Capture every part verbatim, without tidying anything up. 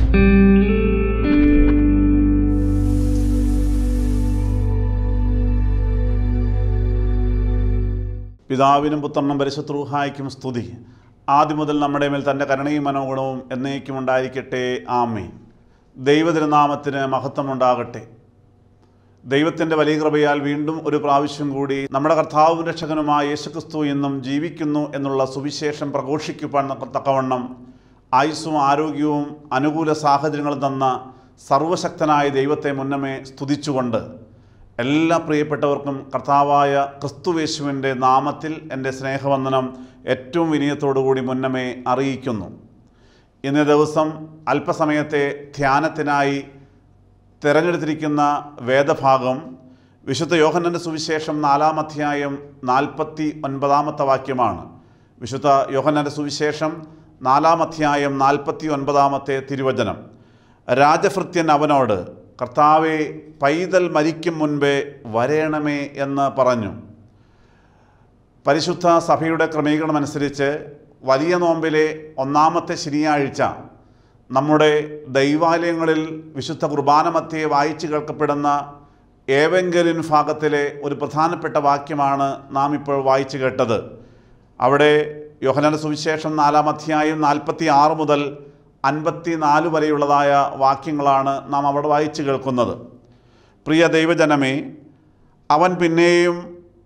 പിതാവിനും പുത്രനും പരിശുദ്ധ റൂഹായ്ക്കും സ്തുതി. ആദ്യം മുതൽ നമ്മുടെ മേൽ തൻ്റെ കരുണയും മനോഗുണവും എന്നേക്കും ഉണ്ടായിരിക്കട്ടെ. ആമേൻ. ദൈവതിരുനാമത്തിന് മഹത്വമുണ്ടാകട്ടെ. ദൈവത്തിൻ്റെ വലിയ കൃപയാൽ വീണ്ടും ഒരു പ്രാവശ്യം കൂടി നമ്മുടെ കർത്താവും രക്ഷകനുമായ യേശുക്രിസ്തു എന്നും ജീവിക്കുന്നു എന്നുള്ള സുവിശേഷം പ്രഘോഷിക്കുവാൻ തക്കവണ്ണം ആയുസ്സും ആരോഗ്യവും അനുകൂല സാഹചര്യങ്ങളും തന്ന സർവശക്തനായ ദൈവത്തെ മുന്നമേ സ്തുതിച്ചുകൊണ്ട് എല്ലാ പ്രിയപ്പെട്ടവർക്കും കർത്താവായ ക്രിസ്തുയേശുവിൻ്റെ നാമത്തിൽ എൻ്റെ സ്നേഹവന്ദനം ഏറ്റവും വിനയത്തോടുകൂടി മുന്നമേ അറിയിക്കുന്നു. ഇന്നേ ദിവസം അല്പസമയത്തെ ധ്യാനത്തിനായി തിരഞ്ഞെടുത്തിരിക്കുന്ന വേദഭാഗം വിശുദ്ധ യോഹന്നാൻ്റെ സുവിശേഷം നാലാം അധ്യായം നാൽപ്പത്തി ഒൻപതാമത്തെ വാക്യമാണ്. വിശുദ്ധ യോഹന്നാൻ്റെ സുവിശേഷം നാലാം അധ്യായം നാൽപ്പത്തി ഒൻപതാമത്തെ തിരുവചനം. രാജഭൃത്യൻ അവനോട്, കർത്താവെ, പൈതൽ മരിക്കും മുൻപേ വരേണമേ എന്ന് പറഞ്ഞു. പരിശുദ്ധ സഭയുടെ ക്രമീകരണമനുസരിച്ച് വലിയ നോമ്പിലെ ഒന്നാമത്തെ ശനിയാഴ്ച നമ്മുടെ ദൈവാലയങ്ങളിൽ വിശുദ്ധ കുർബാന മധ്യേ വായിച്ചു കേൾക്കപ്പെടുന്ന ഏവെങ്കലിൻ ഭാഗത്തിലെ ഒരു പ്രധാനപ്പെട്ട വാക്യമാണ് നാം ഇപ്പോൾ വായിച്ചു കേട്ടത്. അവിടെ യോഹന്നാന്റെ സുവിശേഷം നാലാം അധ്യായം നാൽപ്പത്തി ആറ് മുതൽ അൻപത്തി നാല് വരെയുള്ളതായ വാക്യങ്ങളാണ് നാം അവിടെ വായിച്ചു കേൾക്കുന്നത്. പ്രിയ ദൈവജനമേ, അവൻ പിന്നെയും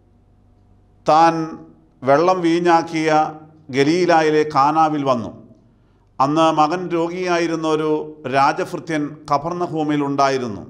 താൻ വെള്ളം വീഞ്ഞാക്കിയ ഗലീലായിലെ കാനാവിൽ വന്നു. അന്ന് മകൻ രോഗിയായിരുന്ന ഒരു രാജഭൃത്യൻ കഫർന്നഹൂമിൽ ഉണ്ടായിരുന്നു.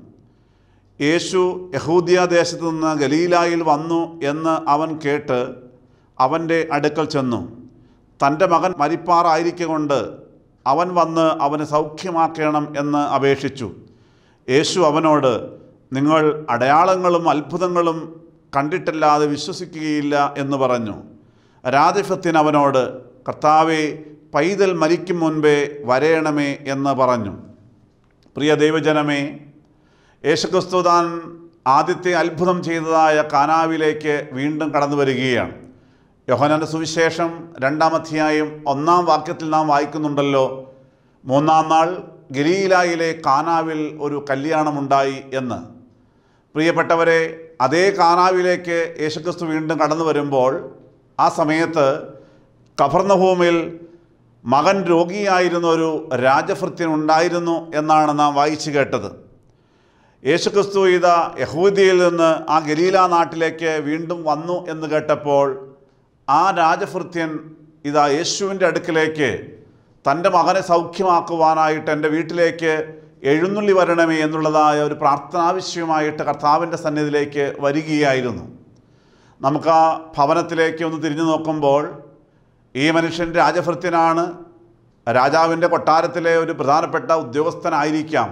യേശു യഹൂദ്യ ദേശത്തു നിന്ന് ഗലീലായിൽ വന്നു എന്ന് അവൻ കേട്ട് അവൻ്റെ അടുക്കൽ ചെന്നു. തൻ്റെ മകൻ മരിപ്പാറായിരിക്കൊണ്ട് അവൻ വന്ന് അവന് സൗഖ്യമാക്കണം എന്ന് അപേക്ഷിച്ചു. യേശു അവനോട്, നിങ്ങൾ അടയാളങ്ങളും അത്ഭുതങ്ങളും കണ്ടിട്ടല്ലാതെ വിശ്വസിക്കുകയില്ല എന്ന് പറഞ്ഞു. രാജഭൃത്യൻ അവനോട്, കർത്താവെ, പൈതൽ മരിക്കും മുൻപേ വരേണമേ എന്ന് പറഞ്ഞു. പ്രിയ ദൈവജനമേ, യേശുക്രിസ്തു താൻ ആദ്യത്തെ അത്ഭുതം ചെയ്തതായ കാനാവിലേക്ക് വീണ്ടും കടന്നു വരികയാണ്. യോഹന്നാന്റെ സുവിശേഷം രണ്ടാം അധ്യായം ഒന്നാം വാക്യത്തിൽ നാം വായിക്കുന്നുണ്ടല്ലോ, മൂന്നാം നാൾ ഗലീലായിലെ കാനാവിൽ ഒരു കല്യാണമുണ്ടായി എന്ന്. പ്രിയപ്പെട്ടവരെ, അതേ കാനാവിലേക്ക് യേശുക്രിസ്തു വീണ്ടും കടന്നു വരുമ്പോൾ ആ സമയത്ത് കഫർന്നഹൂമിൽ മകൻ രോഗിയായിരുന്ന ഒരു രാജഭൃത്യൻ ഉണ്ടായിരുന്നു എന്നാണ് നാം വായിച്ചു കേട്ടത്. യേശുക്രിസ്തു ഇതാ യഹൂദിയയിൽ നിന്ന് ആ ഗലീല നാട്ടിലേക്ക് വീണ്ടും വന്നു എന്ന് കേട്ടപ്പോൾ ആ രാജഭൃത്യൻ ഇതാ യേശുവിൻ്റെ അടുക്കിലേക്ക് തൻ്റെ മകനെ സൗഖ്യമാക്കുവാനായിട്ട് എൻ്റെ വീട്ടിലേക്ക് എഴുന്നള്ളി വരണമേ എന്നുള്ളതായ ഒരു പ്രാർത്ഥനാവശ്യമായിട്ട് കർത്താവിൻ്റെ സന്നിധിയിലേക്ക് വരികയായിരുന്നു. നമുക്ക് ആ ഭവനത്തിലേക്ക് ഒന്ന് തിരിഞ്ഞു നോക്കുമ്പോൾ ഈ മനുഷ്യൻ രാജഭൃത്യനാണ്. രാജാവിൻ്റെ കൊട്ടാരത്തിലെ ഒരു പ്രധാനപ്പെട്ട ഉദ്യോഗസ്ഥനായിരിക്കാം.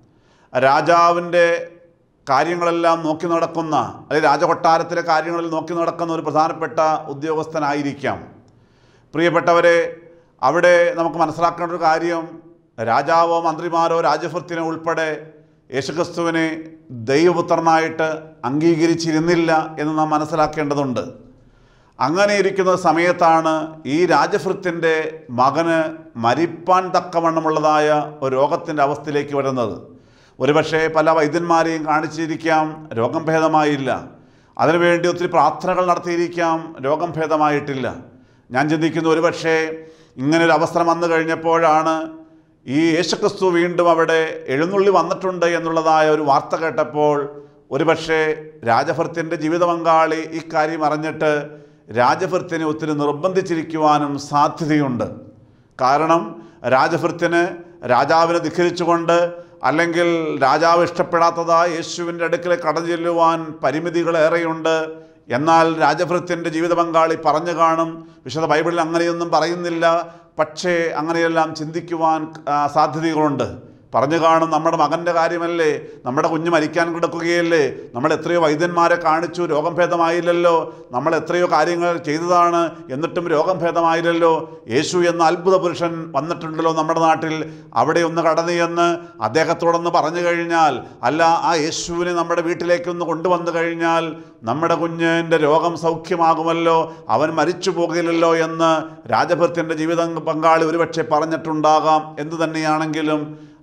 രാജാവിൻ്റെ കാര്യങ്ങളെല്ലാം നോക്കി നടക്കുന്ന, അല്ലെങ്കിൽ രാജകൊട്ടാരത്തിലെ കാര്യങ്ങളിൽ നോക്കി നടക്കുന്ന ഒരു പ്രധാനപ്പെട്ട ഉദ്യോഗസ്ഥനായിരിക്കാം. പ്രിയപ്പെട്ടവരെ, അവിടെ നമുക്ക് മനസ്സിലാക്കേണ്ട ഒരു കാര്യം, രാജാവോ മന്ത്രിമാരോ രാജഭൃത്യനോ ഉൾപ്പെടെ യേശുക്രിസ്തുവിനെ ദൈവപുത്രനായിട്ട് അംഗീകരിച്ചിരുന്നില്ല എന്ന് നാം മനസ്സിലാക്കേണ്ടതുണ്ട്. അങ്ങനെ ഇരിക്കുന്ന സമയത്താണ് ഈ രാജഭൃത്യൻ്റെ മകന് മരിപ്പാൻ തക്കവണ്ണമുള്ളതായ ഒരു രോഗത്തിൻ്റെ അവസ്ഥയിലേക്ക് വരുന്നത്. ഒരുപക്ഷെ പല വൈദ്യന്മാരെയും കാണിച്ചിരിക്കാം, രോഗം ഭേദമായില്ല. അതിനുവേണ്ടി ഒത്തിരി പ്രാർത്ഥനകൾ നടത്തിയിരിക്കാം, രോഗം ഭേദമായിട്ടില്ല. ഞാൻ ചിന്തിക്കുന്നു, ഒരുപക്ഷെ ഇങ്ങനൊരു അവസരം വന്നു കഴിഞ്ഞപ്പോഴാണ് ഈ യേശുക്രിസ്തു വീണ്ടും അവിടെ എഴുന്നള്ളി വന്നിട്ടുണ്ട് എന്നുള്ളതായ ഒരു വാർത്ത കേട്ടപ്പോൾ ഒരുപക്ഷെ രാജഭൃത്യൻ്റെ ജീവിത പങ്കാളി ഈ കാര്യം അറിഞ്ഞിട്ട് രാജഭൃത്യനെ ഒത്തിരി നിർബന്ധിച്ചിരിക്കുവാനും സാധ്യതയുണ്ട്. കാരണം രാജഭൃത്യന് രാജാവിനെ ധിക്കരിച്ചുകൊണ്ട്, അല്ലെങ്കിൽ രാജാവ് ഇഷ്ടപ്പെടാത്തതായ യേശുവിൻ്റെ അടുക്കലേക്ക് കടന്നു ചെല്ലുവാൻ പരിമിതികളേറെയുണ്ട്. എന്നാൽ രാജഭൃത്യൻ്റെ ജീവിത പങ്കാളി പറഞ്ഞു കാണും, വിശുദ്ധ ബൈബിളിൽ അങ്ങനെയൊന്നും പറയുന്നില്ല, പക്ഷേ അങ്ങനെയെല്ലാം ചിന്തിക്കുവാൻ സാധ്യതകളുണ്ട്. പറഞ്ഞു കാണും, നമ്മുടെ മകൻ്റെ കാര്യമല്ലേ, നമ്മുടെ കുഞ്ഞ് മരിക്കാൻ കിടക്കുകയല്ലേ, നമ്മൾ എത്രയോ വൈദ്യന്മാരെ കാണിച്ചു, രോഗം ഭേദമായില്ലല്ലോ, നമ്മൾ എത്രയോ കാര്യങ്ങൾ ചെയ്തതാണ്, എന്നിട്ടും രോഗം ഭേദമായില്ലല്ലോ, യേശു എന്ന അത്ഭുത പുരുഷൻ വന്നിട്ടുണ്ടല്ലോ നമ്മുടെ നാട്ടിൽ, അവിടെ ഒന്ന് കടന്നു എന്ന് അദ്ദേഹത്തോടൊന്ന് പറഞ്ഞു കഴിഞ്ഞാൽ, അല്ല ആ യേശുവിനെ നമ്മുടെ വീട്ടിലേക്കൊന്ന് കൊണ്ടുവന്നു കഴിഞ്ഞാൽ നമ്മുടെ കുഞ്ഞിൻ്റെ രോഗം സൗഖ്യമാകുമല്ലോ, അവൻ മരിച്ചു പോകില്ലല്ലോ എന്ന് രാജഭൃത്യൻ്റെ ജീവിത പങ്കാളി ഒരുപക്ഷെ പറഞ്ഞിട്ടുണ്ടാകാം. എന്തു തന്നെയാണെങ്കിലും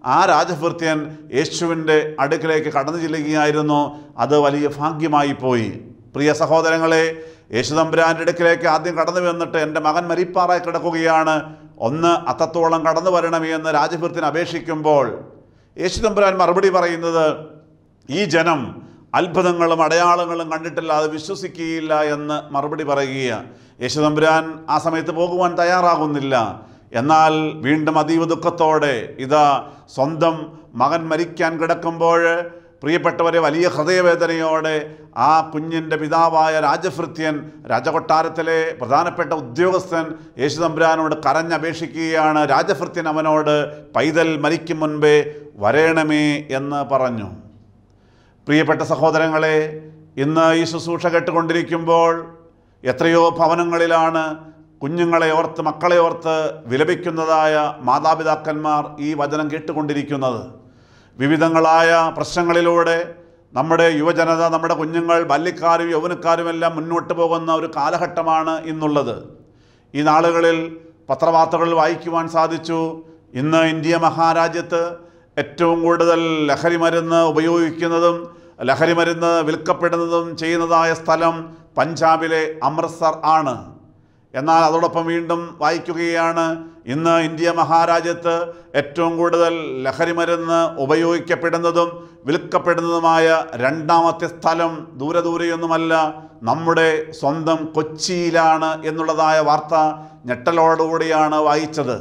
ആ രാജഭൃത്യൻ യേശുവിൻ്റെ അടുക്കിലേക്ക് കടന്നു ചെല്ലുകയായിരുന്നു. അത് വലിയ ഭാഗ്യമായി പോയി. പ്രിയ സഹോദരങ്ങളെ, യേശുതമ്പുരാൻ്റെ അടുക്കിലേക്ക് ആദ്യം കടന്നു വന്നിട്ട് എൻ്റെ മകൻ മരിപ്പാറായി കിടക്കുകയാണ്, ഒന്ന് അത്തത്തോളം കടന്നു വരണമേ എന്ന് രാജഭൃത്യൻ അപേക്ഷിക്കുമ്പോൾ യേശുതമ്പുരാൻ മറുപടി പറയുന്നത്, ഈ ജനം അത്ഭുതങ്ങളും അടയാളങ്ങളും കണ്ടിട്ടില്ലാതെ വിശ്വസിക്കുകയില്ല എന്ന് മറുപടി പറയുകയാണ്. യേശുതമ്പുരാൻ ആ സമയത്ത് പോകുവാൻ തയ്യാറാകുന്നില്ല. എന്നാൽ വീണ്ടും അതീവ ദുഃഖത്തോടെ ഇതാ സ്വന്തം മകൻ മരിക്കാൻ കിടക്കുമ്പോൾ പ്രിയപ്പെട്ടവരെ വലിയ ഹൃദയവേദനയോടെ ആ കുഞ്ഞിൻ്റെ പിതാവായ രാജഭൃത്യൻ, രാജകൊട്ടാരത്തിലെ പ്രധാനപ്പെട്ട ഉദ്യോഗസ്ഥൻ യേശുതമ്പുരാനോട് കരഞ്ഞപേക്ഷിക്കുകയാണ്. രാജഭൃത്യൻ അവനോട് പൈതൽ മരിക്കും മുൻപേ വരേണമേ എന്ന് പറഞ്ഞു. പ്രിയപ്പെട്ട സഹോദരങ്ങളെ, ഇന്ന് ഈ ശുശ്രൂഷ കേട്ടുകൊണ്ടിരിക്കുമ്പോൾ എത്രയോ ഭവനങ്ങളിലാണ് കുഞ്ഞുങ്ങളെ ഓർത്ത്, മക്കളെ ഓർത്ത് വിലപിക്കുന്നതായ മാതാപിതാക്കന്മാർ ഈ വചനം കേട്ടുകൊണ്ടിരിക്കുന്നത്. വിവിധങ്ങളായ പ്രശ്നങ്ങളിലൂടെ നമ്മുടെ യുവജനത, നമ്മുടെ കുഞ്ഞുങ്ങൾ, ബാല്യക്കാരും യൗവനക്കാരുമെല്ലാം മുന്നോട്ട് പോകുന്ന ഒരു കാലഘട്ടമാണ് ഇന്നുള്ളത്. ഈ നാളുകളിൽ പത്രവാർത്തകളിൽ വായിക്കുവാൻ സാധിച്ചു, ഇന്ന് ഇന്ത്യ മഹാരാജ്യത്ത് ഏറ്റവും കൂടുതൽ ലഹരി മരുന്ന് ഉപയോഗിക്കുന്നതും ലഹരി മരുന്ന് വിൽക്കപ്പെടുന്നതും ചെയ്യുന്നതായ സ്ഥലം പഞ്ചാബിലെ അമൃത്സർ ആണ്. എന്നാൽ അതോടൊപ്പം വീണ്ടും വായിക്കുകയാണ്, ഇന്ന് ഇന്ത്യ മഹാരാജ്യത്ത് ഏറ്റവും കൂടുതൽ ലഹരി മരുന്ന് ഉപയോഗിക്കപ്പെടുന്നതും വിൽക്കപ്പെടുന്നതുമായ രണ്ടാമത്തെ സ്ഥലം ദൂരെ ദൂരെയൊന്നുമല്ല, നമ്മുടെ സ്വന്തം കൊച്ചിയിലാണ് എന്നുള്ളതായ വാർത്ത ഞെട്ടലോടുകൂടിയാണ് വായിച്ചത്.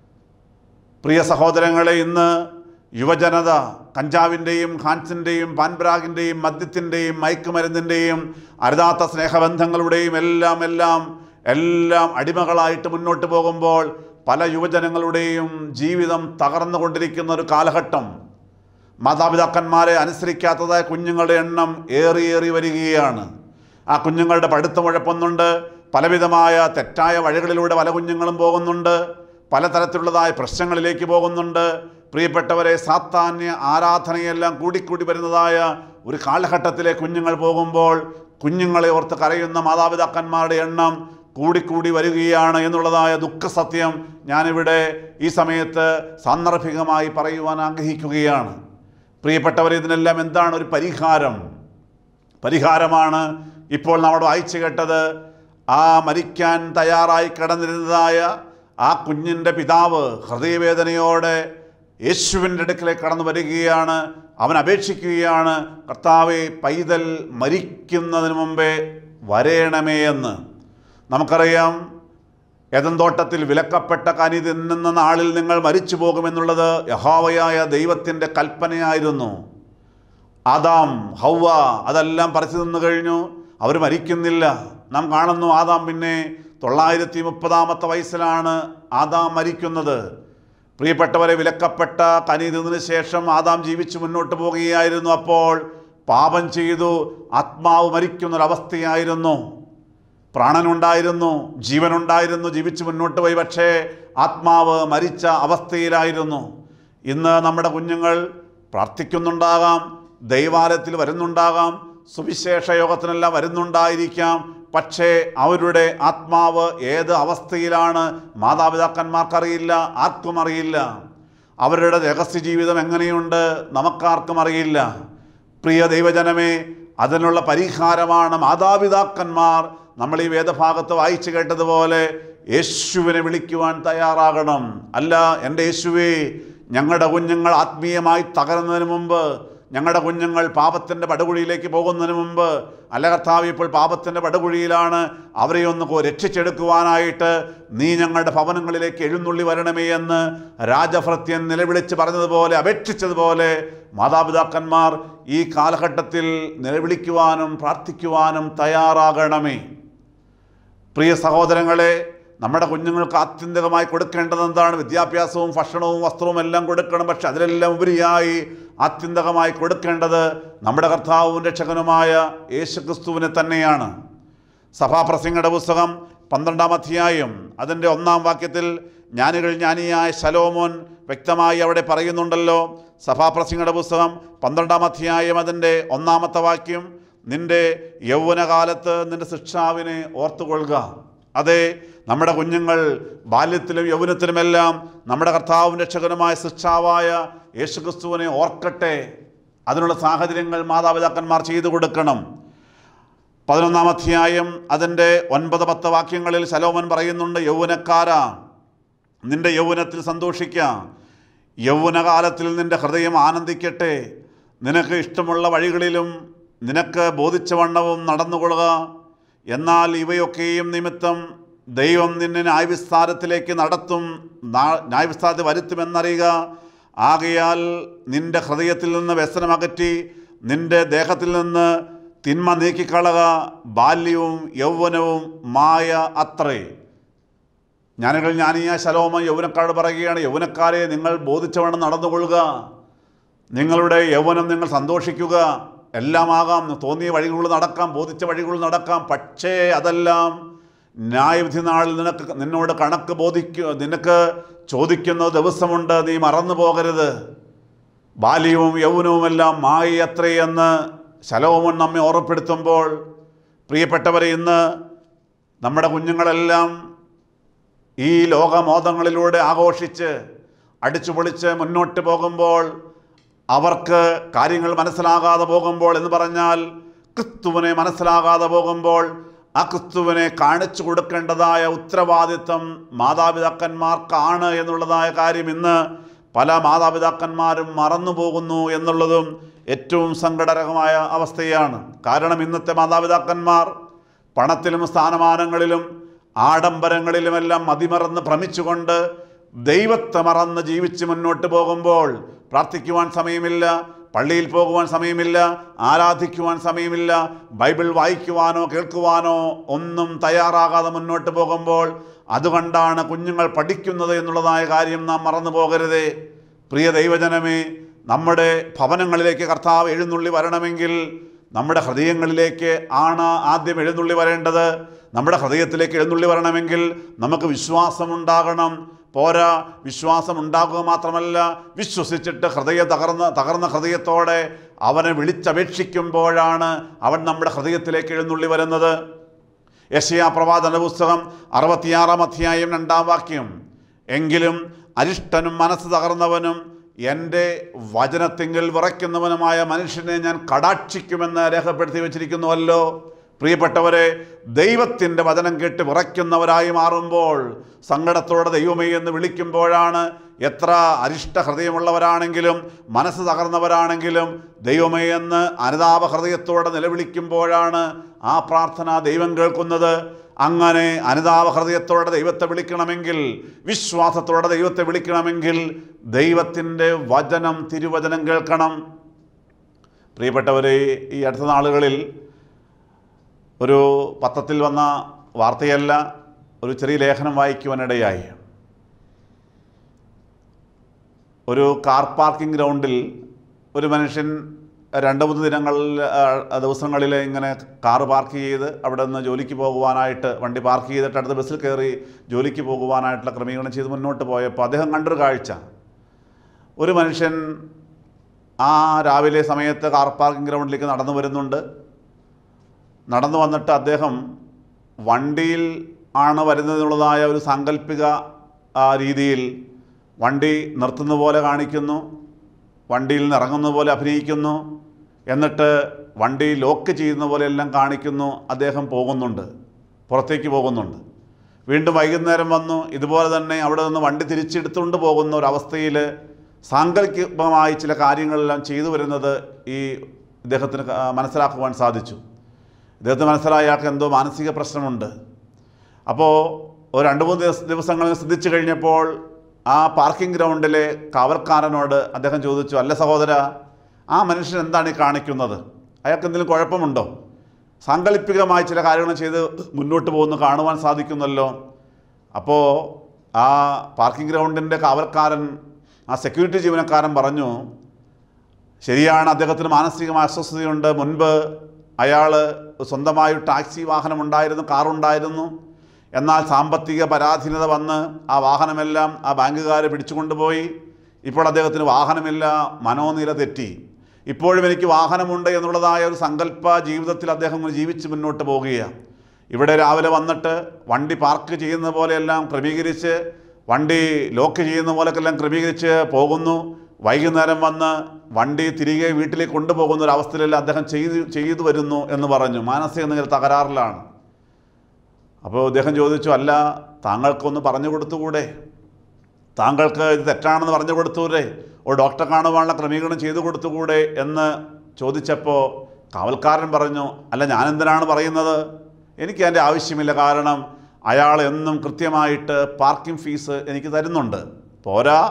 പ്രിയ സഹോദരങ്ങളെ, ഇന്ന് യുവജനത കഞ്ചാവിൻ്റെയും ഹാൻസിൻ്റെയും പാൻബ്രാഗിൻ്റെയും മദ്യത്തിൻ്റെയും മയക്കുമരുന്നിൻ്റെയും അരുതാത്ത സ്നേഹബന്ധങ്ങളുടെയും എല്ലാം എല്ലാം എല്ലാം അടിമകളായിട്ട് മുന്നോട്ട് പോകുമ്പോൾ പല യുവജനങ്ങളുടെയും ജീവിതം തകർന്നുകൊണ്ടിരിക്കുന്ന ഒരു കാലഘട്ടം. മാതാപിതാക്കന്മാരെ അനുസരിക്കാത്തതായ കുഞ്ഞുങ്ങളുടെ എണ്ണം ഏറിയേറി വരികയാണ്. ആ കുഞ്ഞുങ്ങളുടെ പഠിത്തം ഉഴപ്പുന്നുണ്ട്, പലവിധമായ തെറ്റായ വഴികളിലൂടെ പല കുഞ്ഞുങ്ങളും പോകുന്നുണ്ട്, പലതരത്തിലുള്ളതായ പ്രശ്നങ്ങളിലേക്ക് പോകുന്നുണ്ട്. പ്രിയപ്പെട്ടവരെ, സാത്താന്യ ആരാധനയെല്ലാം കൂടിക്കൂടി വരുന്നതായ ഒരു കാലഘട്ടത്തിലെ കുഞ്ഞുങ്ങൾ പോകുമ്പോൾ കുഞ്ഞുങ്ങളെ ഓർത്ത് കരയുന്ന മാതാപിതാക്കന്മാരുടെ എണ്ണം കൂടിക്കൂടി വരികയാണ് എന്നുള്ളതായ ദുഃഖസത്യം ഞാനിവിടെ ഈ സമയത്ത് സാന്ദർഭികമായി പറയുവാൻ ആഗ്രഹിക്കുകയാണ്. പ്രിയപ്പെട്ടവർ, ഇതിനെല്ലാം എന്താണ് ഒരു പരിഹാരം? പരിഹാരമാണ് ഇപ്പോൾ നമ്മൾ വായിച്ചു കേട്ടത്. ആ മരിക്കാൻ തയ്യാറായി കിടന്നിരുന്നതായ ആ കുഞ്ഞിൻ്റെ പിതാവ് ഹൃദയവേദനയോടെ യേശുവിൻ്റെ അടുക്കലേക്ക് കടന്നു വരികയാണ്. അവൻ അപേക്ഷിക്കുകയാണ്, കർത്താവേ, പൈതൽ മരിക്കുന്നതിന് മുമ്പേ വരേണമേ എന്ന്. നമുക്കറിയാം, ഏദൻ തോട്ടത്തിൽ വിലക്കപ്പെട്ട കനി തിന്നുന്ന നാളിൽ നിങ്ങൾ മരിച്ചു പോകുമെന്നുള്ളത് യഹോവയായ ദൈവത്തിൻ്റെ കൽപ്പനയായിരുന്നു. ആദാം, ഹൗവ അതെല്ലാം പറിച്ചു തിന്നു കഴിഞ്ഞു, അവർ മരിക്കുന്നില്ല. നാം കാണുന്നു, ആദാം പിന്നെ തൊള്ളായിരത്തി മുപ്പതാമത്തെ വയസ്സിലാണ് ആദാം മരിക്കുന്നത്. പ്രിയപ്പെട്ടവരെ, വിലക്കപ്പെട്ട കനി തിന്നതിന് ശേഷം ആദാം ജീവിച്ച് മുന്നോട്ട് പോകുകയായിരുന്നു. അപ്പോൾ പാപം ചെയ്തു, ആത്മാവ് മരിക്കുന്നൊരവസ്ഥയായിരുന്നു. പ്രാണനുണ്ടായിരുന്നു, ജീവനുണ്ടായിരുന്നു, ജീവിച്ച് മുന്നോട്ട് പോയി, പക്ഷേ ആത്മാവ് മരിച്ച അവസ്ഥയിലായിരുന്നു. ഇന്ന് നമ്മുടെ കുഞ്ഞുങ്ങൾ പ്രാർത്ഥിക്കുന്നുണ്ടാകാം, ദൈവാലയത്തിൽ വരുന്നുണ്ടാകാം, സുവിശേഷ യോഗത്തിനെല്ലാം വരുന്നുണ്ടായിരിക്കാം, പക്ഷേ അവരുടെ ആത്മാവ് ഏത് അവസ്ഥയിലാണ് മാതാപിതാക്കന്മാർക്കറിയില്ല, ആർക്കും അറിയില്ല. അവരുടെ രഹസ്യ ജീവിതം എങ്ങനെയുണ്ട് നമുക്കാർക്കും അറിയില്ല. പ്രിയ ദൈവജനമേ, അതിനുള്ള പരിഹാരമാണ് മാതാപിതാക്കന്മാർ നമ്മൾ ഈ വേദഭാഗത്ത് വായിച്ചു കേട്ടതുപോലെ യേശുവിനെ വിളിക്കുവാൻ തയ്യാറാകണം. അല്ല, എൻ്റെ യേശുവേ, ഞങ്ങളുടെ കുഞ്ഞുങ്ങൾ ആത്മീയമായി തകരുന്നതിന് മുമ്പ്, ഞങ്ങളുടെ കുഞ്ഞുങ്ങൾ പാപത്തിൻ്റെ പടുകുഴിയിലേക്ക് പോകുന്നതിന് മുമ്പ്, അല്ല കർത്താവ്, ഇപ്പോൾ പാപത്തിൻ്റെ പടുകുഴിയിലാണ്, അവരെ ഒന്ന് രക്ഷിച്ചെടുക്കുവാനായിട്ട് നീ ഞങ്ങളുടെ ഭവനങ്ങളിലേക്ക് എഴുന്നള്ളി വരണമേ എന്ന് രാജഭൃത്യൻ നിലവിളിച്ച് പറഞ്ഞതുപോലെ, അപേക്ഷിച്ചതുപോലെ മാതാപിതാക്കന്മാർ ഈ കാലഘട്ടത്തിൽ നിലവിളിക്കുവാനും പ്രാർത്ഥിക്കുവാനും തയ്യാറാകണമേ. പ്രിയ സഹോദരങ്ങളെ, നമ്മുടെ കുഞ്ഞുങ്ങൾക്ക് ആത്യന്തികമായി കൊടുക്കേണ്ടത് എന്താണ്? വിദ്യാഭ്യാസവും ഭക്ഷണവും വസ്ത്രവും എല്ലാം കൊടുക്കണം. പക്ഷെ അതിലെല്ലാം ഉപരിയായി ആത്യന്തികമായി കൊടുക്കേണ്ടത് നമ്മുടെ കർത്താവും രക്ഷകനുമായ യേശുക്രിസ്തുവിനെ തന്നെയാണ്. സഭാപ്രസംഗിയുടെ പുസ്തകം പന്ത്രണ്ടാം അധ്യായം അതിൻ്റെ ഒന്നാം വാക്യത്തിൽ ജ്ഞാനികൾ ജ്ഞാനിയായ ശലോമോൻ വ്യക്തമായി അവിടെ പറയുന്നുണ്ടല്ലോ. സഭാപ്രസംഗിയുടെ പുസ്തകം പന്ത്രണ്ടാം അധ്യായം അതിൻ്റെ ഒന്നാമത്തെ വാക്യം, നിൻ്റെ യൗവനകാലത്ത് നിൻ്റെ ശിക്ഷാവിനെ ഓർത്തുകൊള്ളുക. അതെ, നമ്മുടെ കുഞ്ഞുങ്ങൾ ബാല്യത്തിലും യൗവനത്തിലുമെല്ലാം നമ്മുടെ കർത്താവും രക്ഷകനുമായ സൃഷ്ടാവായ യേശുക്രിസ്തുവിനെ ഓർക്കട്ടെ. അതിനുള്ള സാഹചര്യങ്ങൾ മാതാപിതാക്കന്മാർ ചെയ്തു കൊടുക്കണം. പതിനൊന്നാം അധ്യായം അതിൻ്റെ ഒൻപത് പത്ത് വാക്യങ്ങളിൽ ശലോമോൻ പറയുന്നുണ്ട്, യൗവനക്കാരാ, നിന്റെ യൗവനത്തിൽ സന്തോഷിക്കുക, യൗവനകാലത്തിൽ നിന്റെ ഹൃദയം ആനന്ദിക്കട്ടെ, നിനക്ക് ഇഷ്ടമുള്ള വഴികളിലും നിനക്ക് ബോധിച്ച വണ്ണവും നടന്നുകൊള്ളുക. എന്നാൽ ഇവയൊക്കെയും നിമിത്തം ദൈവം നിന്നെ ന്യായവിസ്താരത്തിലേക്ക് നടത്തും, ന്യായവിസ്താരത്തിൽ വരുത്തുമെന്നറിയുക. ആകയാൽ നിന്റെ ഹൃദയത്തിൽ നിന്ന് വ്യസനമകറ്റി നിന്റെ ദേഹത്തിൽ നിന്ന് തിന്മ നീക്കിക്കളക. ബാല്യവും യൗവനവും മായ അത്രേ. ജ്ഞാനികൾ ജ്ഞാനിയായ ശലോമോൻ യൗവനക്കാരോട് പറയുകയാണ്, യൗവനക്കാരെ, നിങ്ങൾ ബോധിച്ചവണ്ണം നടന്നുകൊള്ളുക, നിങ്ങളുടെ യൗവനം നിങ്ങൾ സന്തോഷിക്കുക. എല്ലാമാകാം, തോന്നിയ വഴികളിൽ നടക്കാം, ബോധിച്ച വഴികളിൽ നടക്കാം. പക്ഷേ അതെല്ലാം ന്യായവിധി നാളിൽ നിനക്ക് നിന്നോട് കണക്ക് ബോധിക്കുക നിനക്ക് ചോദിക്കുന്ന ദിവസമുണ്ട്, നീ മറന്നു പോകരുത്. ബാല്യവും യൗവനവുമെല്ലാം മായ അത്രയെന്ന് ശലോമോൻ നമ്മെ ഓർമ്മപ്പെടുത്തുമ്പോൾ, പ്രിയപ്പെട്ടവരെ, ഇന്ന് നമ്മുടെ കുഞ്ഞുങ്ങളെല്ലാം ഈ ലോകമോദങ്ങളിലൂടെ ആഘോഷിച്ച് അടിച്ചു പൊളിച്ച് മുന്നോട്ട് പോകുമ്പോൾ, അവർക്ക് കാര്യങ്ങൾ മനസ്സിലാകാതെ പോകുമ്പോൾ, എന്ന് പറഞ്ഞാൽ ക്രിസ്തുവിനെ മനസ്സിലാകാതെ പോകുമ്പോൾ, ആ ക്രിസ്തുവിനെ കാണിച്ചു കൊടുക്കേണ്ടതായ ഉത്തരവാദിത്വം മാതാപിതാക്കന്മാർക്കാണ് എന്നുള്ളതായ കാര്യം ഇന്ന് പല മാതാപിതാക്കന്മാരും മറന്നു പോകുന്നു എന്നുള്ളതും ഏറ്റവും സങ്കടകരമായ അവസ്ഥയാണ്. കാരണം ഇന്നത്തെ മാതാപിതാക്കന്മാർ പണത്തിലും സ്ഥാനമാനങ്ങളിലും ആഡംബരങ്ങളിലുമെല്ലാം മതിമറന്ന് ഭ്രമിച്ചുകൊണ്ട് ദൈവത്തെ മറന്ന് ജീവിച്ച് മുന്നോട്ട് പോകുമ്പോൾ പ്രാർത്ഥിക്കുവാൻ സമയമില്ല, പള്ളിയിൽ പോകുവാൻ സമയമില്ല, ആരാധിക്കുവാൻ സമയമില്ല, ബൈബിൾ വായിക്കുവാനോ കേൾക്കുവാനോ ഒന്നും തയ്യാറാകാതെ മുന്നോട്ട് പോകുമ്പോൾ അതുകൊണ്ടാണ് കുഞ്ഞുങ്ങൾ പഠിക്കുന്നത് എന്നുള്ളതായ കാര്യം നാം മറന്നു പോകരുതേ. പ്രിയ ദൈവജനമേ, നമ്മുടെ ഭവനങ്ങളിലേക്ക് കർത്താവ് എഴുന്നള്ളി വരണമെങ്കിൽ നമ്മുടെ ഹൃദയങ്ങളിലേക്ക് ആണ് ആദ്യം എഴുന്നള്ളി വരേണ്ടത്. നമ്മുടെ ഹൃദയത്തിലേക്ക് എഴുന്നള്ളി വരണമെങ്കിൽ നമുക്ക് വിശ്വാസമുണ്ടാകണം. പോരാ, വിശ്വാസം ഉണ്ടാകുക മാത്രമല്ല, വിശ്വസിച്ചിട്ട് ഹൃദയ തകർന്ന തകർന്ന ഹൃദയത്തോടെ അവനെ വിളിച്ചപേക്ഷിക്കുമ്പോഴാണ് അവൻ നമ്മുടെ ഹൃദയത്തിലേക്ക് എഴുന്നള്ളി വരുന്നത്. യെശയ്യാ പ്രവാചന പുസ്തകം അറുപത്തിയാറാം അധ്യായം രണ്ടാം വാക്യം, എങ്കിലും അരിഷ്ടനും മനസ്സ് തകർന്നവനും എൻ്റെ വചനത്തിങ്കിൽ വിറയ്ക്കുന്നവനുമായ മനുഷ്യനെ ഞാൻ കടാക്ഷിക്കുമെന്ന് രേഖപ്പെടുത്തി വച്ചിരിക്കുന്നുവല്ലോ. പ്രിയപ്പെട്ടവരെ, ദൈവത്തിൻ്റെ വചനം കേട്ട് വിറയ്ക്കുന്നവരായി മാറുമ്പോൾ, സങ്കടത്തോടെ ദൈവമേ എന്ന് വിളിക്കുമ്പോഴാണ്, എത്ര അരിഷ്ട ഹൃദയമുള്ളവരാണെങ്കിലും മനസ്സ് തകർന്നവരാണെങ്കിലും ദൈവമേ എന്ന് അനുതാപ ഹൃദയത്തോടെ നിലവിളിക്കുമ്പോഴാണ് ആ പ്രാർത്ഥന ദൈവം കേൾക്കുന്നത്. അങ്ങനെ അനുതാപ ഹൃദയത്തോടെ ദൈവത്തെ വിളിക്കണമെങ്കിൽ, വിശ്വാസത്തോടെ ദൈവത്തെ വിളിക്കണമെങ്കിൽ ദൈവത്തിൻ്റെ വചനം, തിരുവചനം കേൾക്കണം. പ്രിയപ്പെട്ടവരെ, ഈ അടുത്ത നാളുകളിൽ ഒരു പത്രത്തിൽ വന്ന വാർത്തയല്ല, ഒരു ചെറിയ ലേഖനം വായിക്കുവാനിടയായി. ഒരു കാർ പാർക്കിംഗ് ഗ്രൗണ്ടിൽ ഒരു മനുഷ്യൻ രണ്ട് മൂന്ന് ദിനങ്ങളിൽ ദിവസങ്ങളിൽ ഇങ്ങനെ കാറ് പാർക്ക് ചെയ്ത് അവിടെ നിന്ന് ജോലിക്ക് പോകുവാനായിട്ട് വണ്ടി പാർക്ക് ചെയ്തിട്ട് അടുത്ത ബസ്സിൽ കയറി ജോലിക്ക് പോകുവാനായിട്ടുള്ള ക്രമീകരണം ചെയ്ത് മുന്നോട്ട് പോയപ്പോൾ അദ്ദേഹം കണ്ടൊരു കാഴ്ച, ഒരു മനുഷ്യൻ ആ രാവിലെ സമയത്ത് കാർ പാർക്കിംഗ് ഗ്രൗണ്ടിലേക്ക് നടന്നു വരുന്നുണ്ട്. നടന്നു വന്നിട്ട് അദ്ദേഹം വണ്ടിയിൽ ആണ് വരുന്നതിനുള്ളതായ ഒരു സാങ്കല്പിക രീതിയിൽ വണ്ടി നിർത്തുന്ന പോലെ കാണിക്കുന്നു, വണ്ടിയിൽ നിന്ന് ഇറങ്ങുന്ന പോലെ അഭിനയിക്കുന്നു, എന്നിട്ട് വണ്ടി ലോക്ക് ചെയ്യുന്ന പോലെ എല്ലാം കാണിക്കുന്നു. അദ്ദേഹം പോകുന്നുണ്ട്, പുറത്തേക്ക് പോകുന്നുണ്ട്. വീണ്ടും വൈകുന്നേരം വന്നു, ഇതുപോലെ തന്നെ അവിടെ നിന്ന് വണ്ടി തിരിച്ചെടുത്തുകൊണ്ട് പോകുന്ന ഒരവസ്ഥയിൽ സാങ്കല്പികമായി ചില കാര്യങ്ങളെല്ലാം ചെയ്തു വരുന്നത് ഈ ഇദ്ദേഹത്തിന് മനസ്സിലാക്കുവാൻ സാധിച്ചു. ഇദ്ദേഹത്തിന് മനസ്സിലായ ആൾക്ക് എന്തോ മാനസിക പ്രശ്നമുണ്ട്. അപ്പോൾ ഒരു രണ്ട് മൂന്ന് ദിവസ ദിവസങ്ങൾ ശ്രദ്ധിച്ചു കഴിഞ്ഞപ്പോൾ ആ പാർക്കിംഗ് ഗ്രൗണ്ടിലെ കാവൽക്കാരനോട് അദ്ദേഹം ചോദിച്ചു, അല്ല സഹോദര, ആ മനുഷ്യൻ എന്താണ് ഈ കാണിക്കുന്നത്? അയാൾക്ക് എന്തെങ്കിലും കുഴപ്പമുണ്ടോ? സാങ്കല്പികമായി ചില കാര്യങ്ങൾ ചെയ്ത് മുന്നോട്ട് പോകുന്നു കാണുവാൻ സാധിക്കുന്നല്ലോ. അപ്പോൾ ആ പാർക്കിംഗ് ഗ്രൗണ്ടിൻ്റെ കാവൽക്കാരൻ, ആ സെക്യൂരിറ്റി ജീവനക്കാരൻ പറഞ്ഞു, ശരിയാണ്, അദ്ദേഹത്തിന് മാനസികമായ അസ്വസ്ഥതയുണ്ട്. മുൻപ് അയാൾ സ്വന്തമായി ടാക്സി വാഹനമുണ്ടായിരുന്നു, കാറുണ്ടായിരുന്നു. എന്നാൽ സാമ്പത്തിക പരാധീനത വന്ന് ആ വാഹനമെല്ലാം ആ ബാങ്കുകാർ പിടിച്ചുകൊണ്ടുപോയി. ഇപ്പോൾ അദ്ദേഹത്തിന് വാഹനമില്ല, മനോനില തെറ്റി. ഇപ്പോഴും എനിക്ക് വാഹനമുണ്ട് എന്നുള്ളതായ ഒരു സങ്കല്പ ജീവിതത്തിൽ അദ്ദേഹം ജീവിച്ച് മുന്നോട്ട് പോകുകയാണ്. ഇവിടെ രാവിലെ വന്നിട്ട് വണ്ടി പാർക്ക് ചെയ്യുന്ന പോലെയെല്ലാം ക്രമീകരിച്ച്, വണ്ടി ലോക്ക് ചെയ്യുന്ന പോലെയെല്ലാം ക്രമീകരിച്ച് പോകുന്നു. വൈകുന്നേരം വന്ന് വണ്ടി തിരികെ വീട്ടിലേക്ക് കൊണ്ടുപോകുന്ന ഒരു അവസ്ഥയിലെല്ലാം അദ്ദേഹം ചെയ്തു ചെയ്തു വരുന്നു എന്ന് പറഞ്ഞു. മാനസിക നില തകരാറിലാണ്. അപ്പോൾ അദ്ദേഹം ചോദിച്ചു, അല്ല, താങ്കൾക്കൊന്ന് പറഞ്ഞു കൊടുത്തുകൂടെ? താങ്കൾക്ക് ഇത് തെറ്റാണെന്ന് പറഞ്ഞു കൊടുത്തൂടെ? ഒരു ഡോക്ടറെ കാണുവാനുള്ള ക്രമീകരണം ചെയ്തു കൊടുത്തുകൂടെ എന്ന് ചോദിച്ചപ്പോൾ കാവൽക്കാരൻ പറഞ്ഞു, അല്ല, ഞാനെന്തിനാണ് പറയുന്നത്? എനിക്ക് അതിൻ്റെ ആവശ്യമില്ല. കാരണം അയാൾ എന്നും കൃത്യമായിട്ട് പാർക്കിംഗ് ഫീസ് എനിക്ക് തരുന്നുണ്ട്. പോരാ,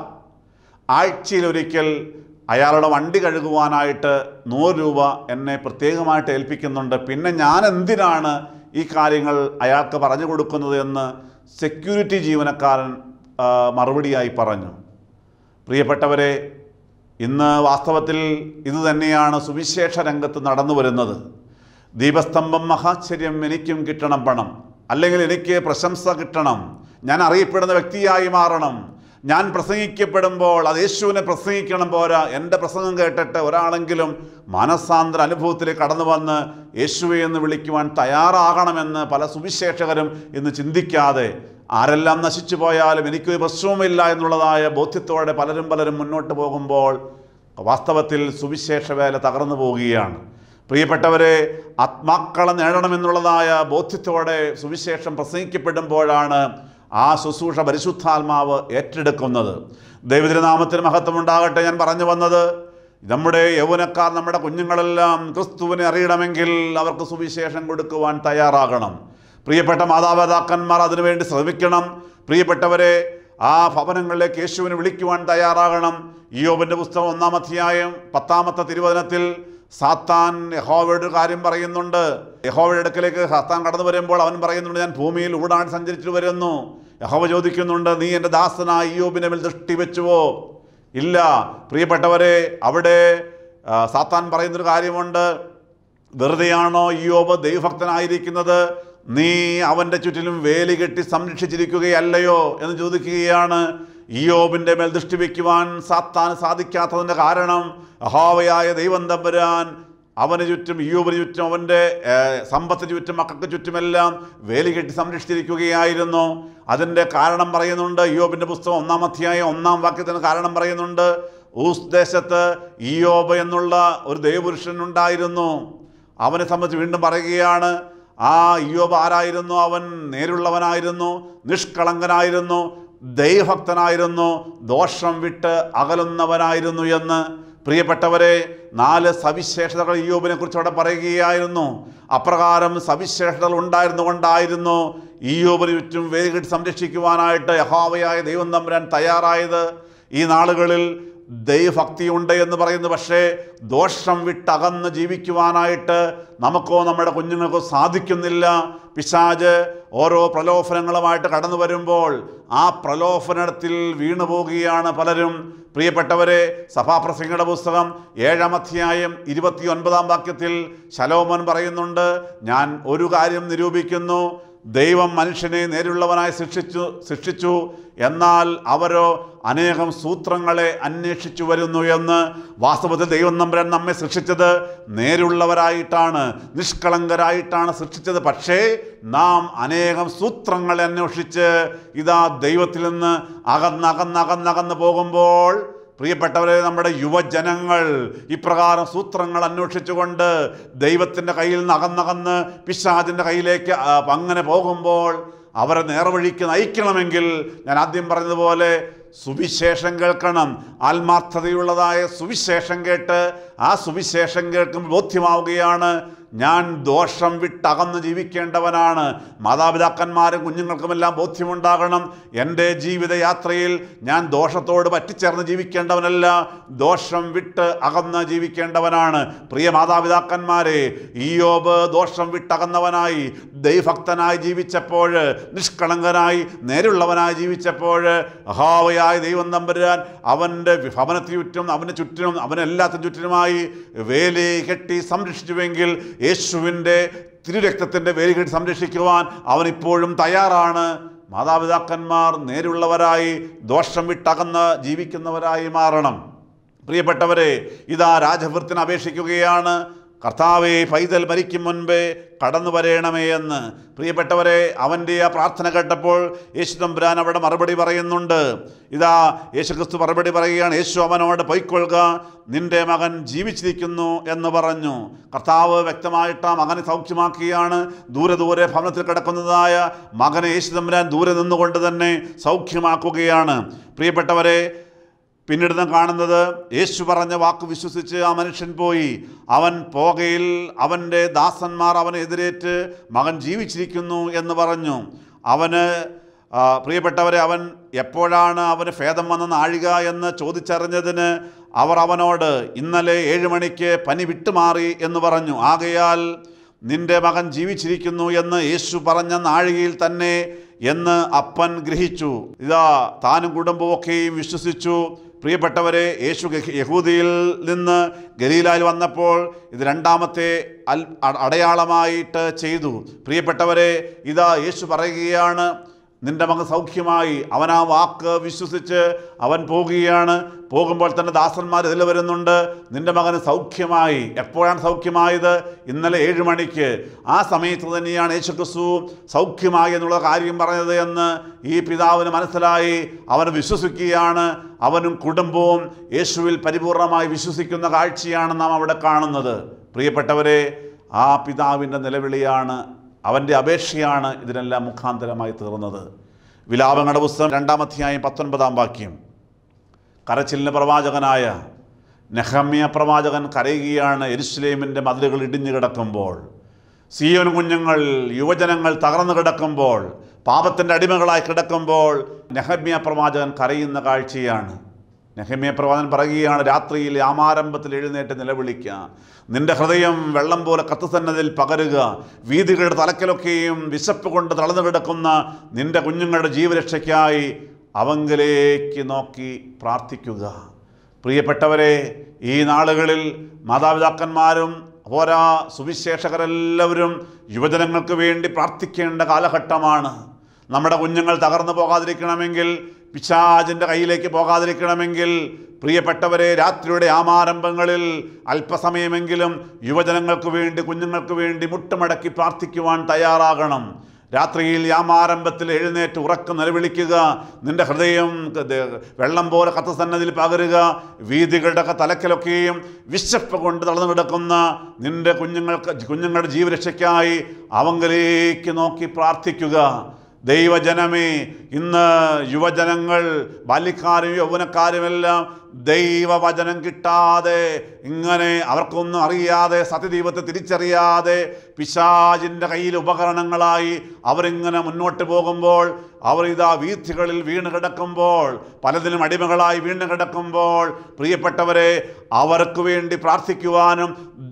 ആഴ്ചയിലൊരിക്കൽ അയാളുടെ വണ്ടി കഴുകുവാനായിട്ട് നൂറ് രൂപ എന്നെ പ്രത്യേകമായിട്ട് ഏൽപ്പിക്കുന്നുണ്ട്. പിന്നെ ഞാൻ എന്തിനാണ് ഈ കാര്യങ്ങൾ അയാൾക്ക് പറഞ്ഞു കൊടുക്കുന്നത് എന്ന് സെക്യൂരിറ്റി ജീവനക്കാരൻ മറുപടിയായി പറഞ്ഞു. പ്രിയപ്പെട്ടവരെ, ഇന്ന് വാസ്തവത്തിൽ ഇതുതന്നെയാണ് സുവിശേഷ രംഗത്ത് നടന്നു വരുന്നത്. ദീപസ്തംഭം മഹാശ്ചര്യം, എനിക്കും കിട്ടണം പണം, അല്ലെങ്കിൽ എനിക്ക് പ്രശംസ കിട്ടണം, ഞാൻ അറിയപ്പെടുന്ന വ്യക്തിയായി മാറണം, ഞാൻ പ്രസംഗിക്കപ്പെടുമ്പോൾ അത് യേശുവിനെ പ്രസംഗിക്കണം. പോരാ, എൻ്റെ പ്രസംഗം കേട്ടിട്ട് ഒരാളെങ്കിലും മനസ്സാന്തര അനുഭവത്തിലേക്ക് കടന്നു വന്ന് യേശുവെ എന്ന് വിളിക്കുവാൻ തയ്യാറാകണമെന്ന് പല സുവിശേഷകരും ഇന്ന് ചിന്തിക്കാതെ, ആരെല്ലാം നശിച്ചു പോയാലും എനിക്കൊരു പ്രശ്നവുമില്ല എന്നുള്ളതായ ബോധ്യത്തോടെ പലരും പലരും മുന്നോട്ട് പോകുമ്പോൾ വാസ്തവത്തിൽ സുവിശേഷ വേല തകർന്നു പോവുകയാണ്. പ്രിയപ്പെട്ടവരെ, ആത്മാക്കളെ നേടണമെന്നുള്ളതായ ബോധ്യത്തോടെ സുവിശേഷം പ്രസംഗിക്കപ്പെടുമ്പോഴാണ് ആ ശുശ്രൂഷ പരിശുദ്ധാത്മാവ് ഏറ്റെടുക്കുന്നത്. ദൈവത്തിൻ്റെ മഹത്വം ഉണ്ടാകട്ടെ. ഞാൻ പറഞ്ഞു വന്നത്, നമ്മുടെ യൗവനക്കാർ, നമ്മുടെ കുഞ്ഞുങ്ങളെല്ലാം ക്രിസ്തുവിനെ അറിയണമെങ്കിൽ അവർക്ക് സുവിശേഷം കൊടുക്കുവാൻ തയ്യാറാകണം. പ്രിയപ്പെട്ട മാതാപിതാക്കന്മാർ അതിനുവേണ്ടി ശ്രമിക്കണം. പ്രിയപ്പെട്ടവരെ, ആ ഭവനങ്ങളിലേക്ക് യേശുവിനെ വിളിക്കുവാൻ തയ്യാറാകണം. ഇയ്യോബിൻ്റെ പുസ്തകം ഒന്നാം അധ്യായം പത്താമത്തെ തിരുവചനത്തിൽ സാത്താൻ യഹോവയുടെ ഒരു കാര്യം പറയുന്നുണ്ട്. യഹോവയുടെ അടുക്കലേക്ക് സാത്താൻ കടന്നു വരുമ്പോൾ അവൻ പറയുന്നുണ്ട്, ഞാൻ ഭൂമിയിൽ ഊടാൻ സഞ്ചരിച്ചു വരുന്നു. യഹോവ ചോദിക്കുന്നുണ്ട്, നീ എൻ്റെ ദാസനായ ഇയ്യോബിൻ്റെ മേൽ ദൃഷ്ടി വെച്ചുവോ? ഇല്ല. പ്രിയപ്പെട്ടവരെ, അവിടെ സാത്താൻ പറയുന്നൊരു കാര്യമുണ്ട്. വെറുതെയാണോ ഇയ്യോബ് ദൈവഭക്തനായിരിക്കുന്നത്? നീ അവൻ്റെ ചുറ്റിലും വേലി കെട്ടി സംരക്ഷിച്ചിരിക്കുകയല്ലയോ എന്ന് ചോദിക്കുകയാണ്. ഇയ്യോബിൻ്റെ മേൽ ദൃഷ്ടി വയ്ക്കുവാൻ സാത്താൻ സാധിക്കാത്തതിൻ്റെ കാരണം യഹോവയായ ദൈവം തമ്പുരാൻ അവന് ചുറ്റും, ഇയ്യോബിന് ചുറ്റും, അവൻ്റെ സമ്പത്തിന് ചുറ്റും, മക്കൾക്ക് ചുറ്റുമെല്ലാം വേലി കെട്ടി സംരക്ഷിച്ചിരിക്കുകയായിരുന്നു. അതിൻ്റെ കാരണം പറയുന്നുണ്ട്. ഇയ്യോബിൻ്റെ പുസ്തകം ഒന്നാം അധ്യായം ഒന്നാം വാക്യത്തിന് കാരണം പറയുന്നുണ്ട്. ഊസ് ദേശത്ത് ഇയ്യോബ് എന്നുള്ള ഒരു ദൈവപുരുഷൻ ഉണ്ടായിരുന്നു. അവനെ സംബന്ധിച്ച് വീണ്ടും പറയുകയാണ്, ആ ഇയ്യോബ് ആരായിരുന്നു? അവൻ നേരുള്ളവനായിരുന്നു, നിഷ്കളങ്കനായിരുന്നു, ദൈവഭക്തനായിരുന്നു, ദോഷം വിട്ട് അകലുന്നവനായിരുന്നു എന്ന്. പ്രിയപ്പെട്ടവരെ, നാല് സവിശേഷതകൾ ഇയ്യോബിനെ കുറിച്ച് അവിടെ പറയുകയായിരുന്നു. അപ്രകാരം സവിശേഷതകൾ ഉണ്ടായിരുന്നു കൊണ്ടായിരുന്നു ഇയ്യോബിന് ചുറ്റും വേലി കെട്ടി സംരക്ഷിക്കുവാനായിട്ട് യഹോവയായ ദൈവം തമ്പുരാൻ തയ്യാറായത്. ഈ നാളുകളിൽ ദൈവഭക്തിയുണ്ട് എന്ന് പറയുന്നു, പക്ഷേ ദോഷം വിട്ടകന്ന് ജീവിക്കുവാനായിട്ട് നമുക്കോ നമ്മുടെ കുഞ്ഞുങ്ങൾക്കോ സാധിക്കുന്നില്ല. പിശാച് ഓരോ പ്രലോഭനങ്ങളുമായിട്ട് കടന്നു വരുമ്പോൾ ആ പ്രലോഭനത്തിൽ വീണു പോവുകയാണ് പലരും. പ്രിയപ്പെട്ടവരെ, സഭാപ്രസംഗിയുടെ പുസ്തകം ഏഴാം അധ്യായം ഇരുപത്തി ഒൻപതാം വാക്യത്തിൽ ശലോമോൻ പറയുന്നുണ്ട്, ഞാൻ ഒരു കാര്യം നിരൂപിക്കുന്നു, ദൈവം മനുഷ്യനെ നേരുള്ളവനായി ശിക്ഷിച്ചു ശിക്ഷിച്ചു എന്നാൽ അവരോ അനേകം സൂത്രങ്ങളെ അന്വേഷിച്ചു വരുന്നു എന്ന്. വാസ്തവത്തിൽ ദൈവം തമ്പുരാൻ നമ്മെ സൃഷ്ടിച്ചത് നേരുള്ളവരായിട്ടാണ്, നിഷ്കളങ്കരായിട്ടാണ് സൃഷ്ടിച്ചത്. പക്ഷേ നാം അനേകം സൂത്രങ്ങളെ അന്വേഷിച്ച് ഇതാ ദൈവത്തിൽ നിന്ന് അകന്നകന്നകന്നകന്ന് പോകുമ്പോൾ, പ്രിയപ്പെട്ടവരെ, നമ്മുടെ യുവജനങ്ങൾ ഇപ്രകാരം സൂത്രങ്ങൾ അന്വേഷിച്ചുകൊണ്ട് ദൈവത്തിൻ്റെ കയ്യിൽ നിന്ന് അകന്നകന്ന് പിശാചിൻ്റെ കയ്യിലേക്ക് അങ്ങനെ പോകുമ്പോൾ അവരെ നേർവഴിക്ക് നയിക്കണമെങ്കിൽ ഞാൻ ആദ്യം പറഞ്ഞതുപോലെ സുവിശേഷം കേൾക്കണം. ആത്മാർത്ഥതയുള്ളതായ സുവിശേഷം കേട്ട് ആ സുവിശേഷം കേൾക്കുമ്പോൾ ബോധ്യമാവുകയാണ് ഞാൻ ദോഷം വിട്ടകന്ന് ജീവിക്കേണ്ടവനാണ്. മാതാപിതാക്കന്മാരും കുഞ്ഞുങ്ങൾക്കുമെല്ലാം ബോധ്യമുണ്ടാകണം, എൻ്റെ ജീവിതയാത്രയിൽ ഞാൻ ദോഷത്തോട് പറ്റിച്ചേർന്ന് ജീവിക്കേണ്ടവനല്ല, ദോഷം വിട്ട് അകന്ന് ജീവിക്കേണ്ടവനാണ്. പ്രിയ മാതാപിതാക്കന്മാരെ, ഇയ്യോബ് ദോഷം വിട്ടകന്നവനായി ദൈവഭക്തനായി ജീവിച്ചപ്പോൾ, നിഷ്കളങ്കനായി നേരുള്ളവനായി ജീവിച്ചപ്പോൾ യഹോവയായ ദൈവം തമ്പുരാൻ അവൻ്റെ ഭവനത്തിന് ചുറ്റും, അവൻ്റെ ചുറ്റിനും, അവനെല്ലാത്തിനും ചുറ്റിനുമായി വേലി കെട്ടി സംരക്ഷിച്ചുവെങ്കിൽ യേശുവിൻ്റെ തിരുരക്തത്തിൻ്റെ വേലി കെട്ടി സംരക്ഷിക്കുവാൻ അവനിപ്പോഴും തയ്യാറാണ്. മാതാപിതാക്കന്മാർ നേരുള്ളവരായി ദോഷം വിട്ടകന്ന് ജീവിക്കുന്നവരായി മാറണം. പ്രിയപ്പെട്ടവരെ, ഇതാ രാജഭൃത്തിന് അപേക്ഷിക്കുകയാണ്. കർത്താവേ, പൈതൽ മരിക്കും മുൻപേ കടന്നു വരേണമേ എന്ന്. പ്രിയപ്പെട്ടവരെ, അവൻ്റെ ആ പ്രാർത്ഥന കേട്ടപ്പോൾ യേശു തമ്പുരാൻ അവിടെ മറുപടി പറയുന്നുണ്ട്. ഇതാ യേശുക്രിസ്തു മറുപടി പറയുകയാണ്. യേശു അവനോട് പൊയ്ക്കൊള്ളുക, നിന്റെ മകൻ ജീവിച്ചിരിക്കുന്നു എന്ന് പറഞ്ഞു. കർത്താവ് വ്യക്തമായിട്ട് ആ മകനെ സൗഖ്യമാക്കിയാണ്. ദൂരെ ദൂരെ ഭവനത്തിൽ കിടക്കുന്നതായ മകനെ യേശു തമ്പുരാൻ ദൂരെ നിന്നുകൊണ്ട് തന്നെ സൗഖ്യമാക്കുകയാണ്. പ്രിയപ്പെട്ടവരെ, പിന്നീട് നാം കാണുന്നത്, യേശു പറഞ്ഞ വാക്ക് വിശ്വസിച്ച് ആ മനുഷ്യൻ പോയി. അവൻ പോകയിൽ അവൻ്റെ ദാസന്മാർ അവനെ എതിരേറ്റ് മകൻ ജീവിച്ചിരിക്കുന്നു എന്ന് പറഞ്ഞു. അവന് പ്രിയപ്പെട്ടവരെ, അവൻ എപ്പോഴാണ് അവന് ഭേദം വന്ന നാഴിക എന്ന് ചോദിച്ചറിഞ്ഞതിന് അവർ അവനോട് ഇന്നലെ ഏഴ് മണിക്ക് പനി വിട്ടുമാറി എന്ന് പറഞ്ഞു. ആകയാൽ നിന്റെ മകൻ ജീവിച്ചിരിക്കുന്നു എന്ന് യേശു പറഞ്ഞ നാഴികയിൽ തന്നെ എന്ന് അപ്പൻ ഗ്രഹിച്ചു. ഇതാ താനും കുടുംബമൊക്കെയും വിശ്വസിച്ചു. പ്രിയപ്പെട്ടവരെ, യേശു യഹൂദിയിൽ നിന്ന് ഗലീലായിൽ വന്നപ്പോൾ ഇത് രണ്ടാമത്തെ അൽ അടയാളമായിട്ട് ചെയ്തു. പ്രിയപ്പെട്ടവരെ, ഇതാ യേശു പറയുകയാണ്, നിന്റെ മകൻ സൗഖ്യമായി. അവൻ ആ വാക്ക് വിശ്വസിച്ച് അവൻ പോകുകയാണ്. പോകുമ്പോൾ തന്നെ ദാസന്മാർ ഇതിൽ വരുന്നുണ്ട്. നിന്റെ മകന് സൗഖ്യമായി. എപ്പോഴാണ് സൗഖ്യമായത്? ഇന്നലെ ഏഴ് മണിക്ക്. ആ സമയത്ത് തന്നെയാണ് യേശുക്രിസ്തു സൗഖ്യമായി എന്നുള്ള കാര്യം പറഞ്ഞത് എന്ന് ഈ പിതാവിന് മനസ്സിലായി. അവൻ വിശ്വസിക്കുകയാണ്. അവനും കുടുംബവും യേശുവിൽ പരിപൂർണമായി വിശ്വസിക്കുന്ന കാഴ്ചയാണ് നാം അവിടെ കാണുന്നത്. പ്രിയപ്പെട്ടവരെ, ആ പിതാവിൻ്റെ നിലവിളിയാണ്, അവൻ്റെ അപേക്ഷയാണ് ഇതിനെല്ലാം മുഖാന്തരമായി തീർന്നത്. വിലാപങ്ങളുടെ പുസ്തകം രണ്ടാം അധ്യായം പത്തൊൻപതാം വാക്യം. കരച്ചിലിന് പ്രവാചകനായ നെഹമ്യ പ്രവാചകൻ കരയുകയാണ്. യെരുശലേമിൻ്റെ മതിലുകൾ ഇടിഞ്ഞു കിടക്കുമ്പോൾ, സിയോൻ കുഞ്ഞുങ്ങൾ, യുവജനങ്ങൾ തകർന്നു കിടക്കുമ്പോൾ, പാപത്തിൻ്റെ അടിമകളായി കിടക്കുമ്പോൾ നെഹമ്യ പ്രവാചകൻ കരയുന്ന കാഴ്ചയാണ്. നെഹമ്യ പ്രവാചകൻ പറയുകയാണ്, രാത്രിയിൽ യാമാരംഭത്തിൽ എഴുന്നേറ്റ് നിലവിളിക്കുക, നിന്റെ ഹൃദയം വെള്ളം പോലെ കത്തുസന്നതിൽ പകരുക, വീഥികളുടെ തലക്കലൊക്കെയും വിശപ്പ് കൊണ്ട് തളർന്നു കിടക്കുന്ന നിന്റെ കുഞ്ഞുങ്ങളുടെ ജീവരക്ഷയ്ക്കായി അവങ്കിലേക്ക് നോക്കി പ്രാർത്ഥിക്കുക. പ്രിയപ്പെട്ടവരെ, ഈ നാളുകളിൽ മാതാപിതാക്കന്മാരും പോരാ സുവിശേഷകരെല്ലാവരും യുവജനങ്ങൾക്ക് വേണ്ടി പ്രാർത്ഥിക്കേണ്ട കാലഘട്ടമാണ്. നമ്മുടെ കുഞ്ഞുങ്ങൾ തകർന്നു പോകാതിരിക്കണമെങ്കിൽ, പിശാചിൻ്റെ കയ്യിലേക്ക് പോകാതിരിക്കണമെങ്കിൽ, പ്രിയപ്പെട്ടവരെ, രാത്രിയുടെ ആമാരംഭങ്ങളിൽ അല്പസമയമെങ്കിലും യുവജനങ്ങൾക്ക് വേണ്ടി, കുഞ്ഞുങ്ങൾക്ക് വേണ്ടി മുട്ടുമടക്കി പ്രാർത്ഥിക്കുവാൻ തയ്യാറാകണം. രാത്രിയിൽ യാമാരംഭത്തിൽ എഴുന്നേറ്റ് ഉറക്കം നിലവിളിക്കുക, നിന്റെ ഹൃദയം വെള്ളം പോലെ കത്തസന്നതിൽ പകരുക, വീഥികളുടെ തലക്കലൊക്കെയും വിശപ്പ് കൊണ്ട് തളർന്നു കിടക്കുന്ന നിന്റെ കുഞ്ഞുങ്ങൾക്ക് കുഞ്ഞുങ്ങളുടെ ജീവരക്ഷയ്ക്കായി അവങ്കിലേക്ക് നോക്കി പ്രാർത്ഥിക്കുക. ദൈവജനമേ, ഇന്ന് യുവജനങ്ങൾ, ബാല്യക്കാരും യൗവനക്കാരുമെല്ലാം ദൈവവചനം കിട്ടാതെ, ഇങ്ങനെ അവർക്കൊന്നും അറിയാതെ, സത്യദൈവത്തെ തിരിച്ചറിയാതെ പിശാചിൻ്റെ കയ്യിൽ ഉപകരണങ്ങളായി അവരിങ്ങനെ മുന്നോട്ട് പോകുമ്പോൾ, അവർ ഇതാ വീഥികളിൽ വീണ് കിടക്കുമ്പോൾ, പലതിനും അടിമകളായി വീണ് കിടക്കുമ്പോൾ, പ്രിയപ്പെട്ടവരെ, അവർക്ക് വേണ്ടി പ്രാർത്ഥിക്കുവാനും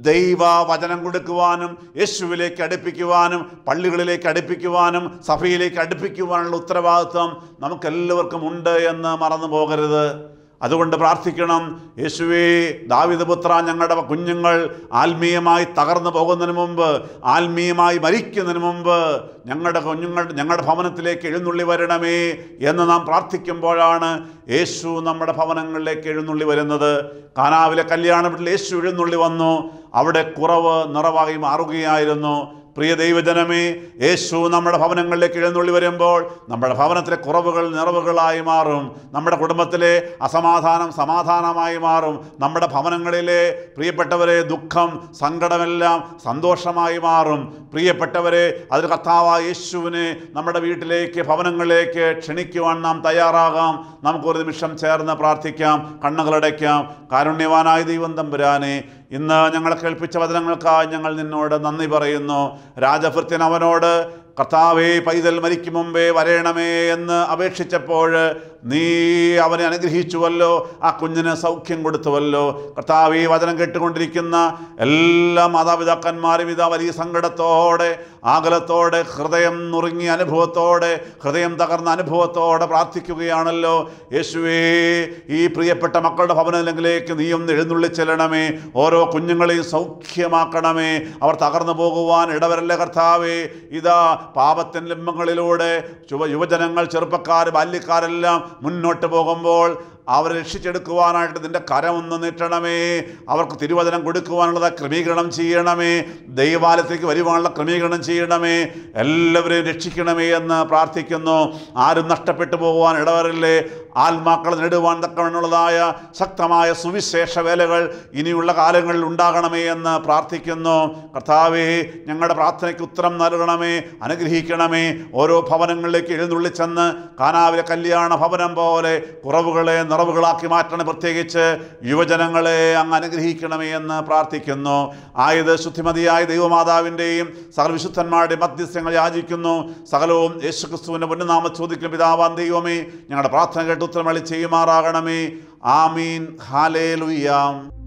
ദൈവവചനം കൊടുക്കുവാനും യേശുവിലേക്ക് അടുപ്പിക്കുവാനും പള്ളികളിലേക്ക് അടുപ്പിക്കുവാനും സഭയിലേക്ക് അടുപ്പിക്കുവാനുള്ള ഉത്തരവാദിത്വം നമുക്കെല്ലാവർക്കും ഉണ്ട് എന്ന് മറന്നു പോകരുത്. അതുകൊണ്ട് പ്രാർത്ഥിക്കണം. യേശുവേ, ദാവീദ് പുത്ര, ഞങ്ങളുടെ കുഞ്ഞുങ്ങൾ ആത്മീയമായി തകർന്നു പോകുന്നതിന് മുമ്പ്, ആത്മീയമായി മരിക്കുന്നതിന് മുമ്പ് ഞങ്ങളുടെ കുഞ്ഞുങ്ങൾ ഞങ്ങളുടെ ഭവനത്തിലേക്ക് എഴുന്നള്ളി വരണമേ എന്ന് നാം പ്രാർത്ഥിക്കുമ്പോഴാണ് യേശു നമ്മുടെ ഭവനങ്ങളിലേക്ക് എഴുന്നള്ളി വരുന്നത്. കാനാവിലെ കല്യാണ വീട്ടിൽ യേശു എഴുന്നള്ളി വന്നു. അവിടെ കുറവ് നിറവായി മാറുകയായിരുന്നു. പ്രിയ ദൈവജനമേ, യേശു നമ്മുടെ ഭവനങ്ങളിലേക്ക് എഴുന്നള്ളി വരുമ്പോൾ നമ്മുടെ ഭവനത്തിലെ കുറവുകൾ നിറവുകളായി മാറും. നമ്മുടെ കുടുംബത്തിലെ അസമാധാനം സമാധാനമായി മാറും. നമ്മുടെ ഭവനങ്ങളിലെ പ്രിയപ്പെട്ടവരെ ദുഃഖം സങ്കടമെല്ലാം സന്തോഷമായി മാറും. പ്രിയപ്പെട്ടവരെ, അതിൽ കർത്താവായ യേശുവിനെ നമ്മുടെ വീട്ടിലേക്ക്, ഭവനങ്ങളിലേക്ക് ക്ഷണിക്കുവാൻ നാം തയ്യാറാകാം. നമുക്കൊരു നിമിഷം ചേർന്ന് പ്രാർത്ഥിക്കാം, കണ്ണുകളടയ്ക്കാം. കാരുണ്യവാനായ ദൈവം തമ്പുരാനെ, ഇന്ന് ഞങ്ങളെ കേൾപ്പിച്ച വചനങ്ങൾക്കായി ഞങ്ങൾ നിന്നോട് നന്ദി പറയുന്നു. രാജഭൃത്യൻ അവനോട്, കർത്താവേ, പൈതൽ മരിക്കും മുമ്പേ വരേണമേ എന്ന് അപേക്ഷിച്ചപ്പോൾ നീ അവനെ അനുഗ്രഹിച്ചുവല്ലോ, ആ കുഞ്ഞിന് സൗഖ്യം കൊടുത്തുവല്ലോ. കർത്താവേ, വചനം കേട്ടുകൊണ്ടിരിക്കുന്ന എല്ലാ മാതാപിതാക്കന്മാരും ഇതാ വലിയ സങ്കടത്തോടെ, ആകുലത്തോടെ, ഹൃദയം നുറുങ്ങിയ അനുഭവത്തോടെ, ഹൃദയം തകർന്ന അനുഭവത്തോടെ പ്രാർത്ഥിക്കുകയാണല്ലോ. യേശുവേ, ഈ പ്രിയപ്പെട്ട മക്കളുടെ ഭവനത്തിലേക്ക് നീ ഒന്ന് എഴുന്നള്ളി ചെല്ലണമേ. ഓരോ കുഞ്ഞുങ്ങളെയും സൗഖ്യമാക്കണമേ. അവർ തകർന്നു പോകുവാൻ ഇടവരല്ലേ കർത്താവേ. ഇതാ പാപത്തിൻ്റെ ലിംബങ്ങളിലൂടെ യുവ യുവജനങ്ങൾ ചെറുപ്പക്കാർ ബാല്യക്കാരെല്ലാം മുന്നോട്ട് പോകുമ്പോൾ അവരെ രക്ഷിച്ചെടുക്കുവാനായിട്ട് നിൻ്റെ കരമൊന്ന് നീട്ടണമേ. അവർക്ക് തിരുവചനം കൊടുക്കുവാനുള്ളത് ക്രമീകരണം ചെയ്യണമേ. ദൈവാലയത്തേക്ക് വരുവാനുള്ള ക്രമീകരണം ചെയ്യണമേ. എല്ലാവരെയും രക്ഷിക്കണമേ എന്ന് പ്രാർത്ഥിക്കുന്നു. ആരും നഷ്ടപ്പെട്ടു പോകുവാൻ ഇടവരല്ലേ. ആത്മാക്കളെ നേടുവാൻ തക്കവണ്ണമുള്ളതായ ശക്തമായ സുവിശേഷ വേലകൾ ഇനിയുള്ള കാലങ്ങളിൽ ഉണ്ടാകണമേ എന്ന് പ്രാർത്ഥിക്കുന്നു. കർത്താവേ, ഞങ്ങളുടെ പ്രാർത്ഥനയ്ക്ക് ഉത്തരം നൽകണമേ, അനുഗ്രഹിക്കണമേ. ഓരോ ഭവനങ്ങളിലേക്ക് എഴുന്നള്ളിച്ചെന്ന് കാനാവിലെ കല്യാണ ഭവനം പോലെ കുറവുകളെ നിറവുകളാക്കി മാറ്റണം. പ്രത്യേകിച്ച് യുവജനങ്ങളെ അങ്ങ് അനുഗ്രഹിക്കണമേ എന്ന് പ്രാർത്ഥിക്കുന്നു. ആയത് ശുദ്ധിമതിയായ ദൈവമാതാവിൻ്റെയും സകല വിശുദ്ധന്മാരുടെയും മധ്യസ്ഥങ്ങൾ യാചിക്കുന്നു. സകലവും യേശുക്രിസ്തുവിൻ്റെ പൊന്നുനാമം ചോദിക്കും പിതാവാം ദൈവമേ, ഞങ്ങളുടെ പ്രാർത്ഥന കേട്ട് ഉത്തരമളി ചെയ്യുമാറാകണമേ. ആമീൻ. ഹല്ലേലൂയ.